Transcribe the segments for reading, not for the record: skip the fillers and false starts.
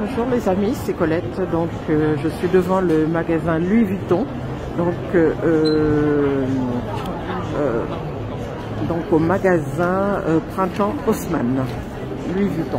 Bonjour les amis, c'est Colette. Donc je suis devant le magasin Louis Vuitton. Donc au magasin Printemps Haussmann, Louis Vuitton.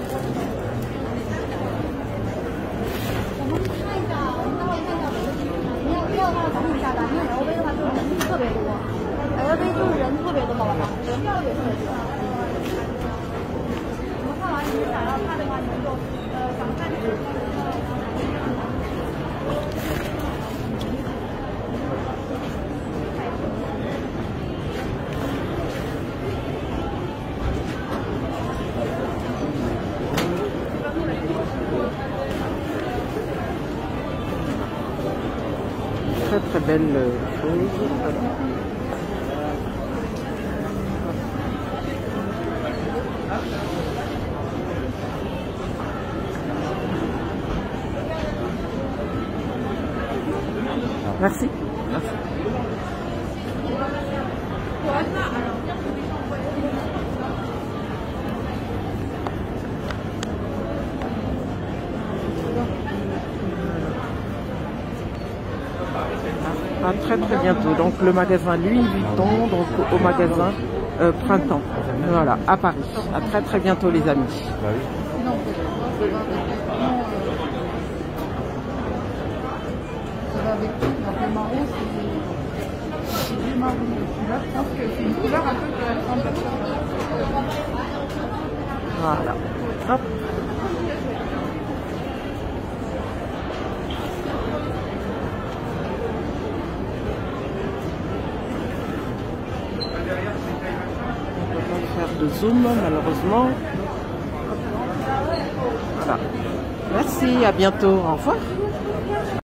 Très belle chose. Merci. Merci. À très bientôt. Donc le magasin Louis Vuitton, donc au magasin Printemps. Voilà, à Paris. À très bientôt les amis. Voilà. Hop. On peut pas faire de zoom malheureusement. Voilà. Merci, à bientôt. Au revoir.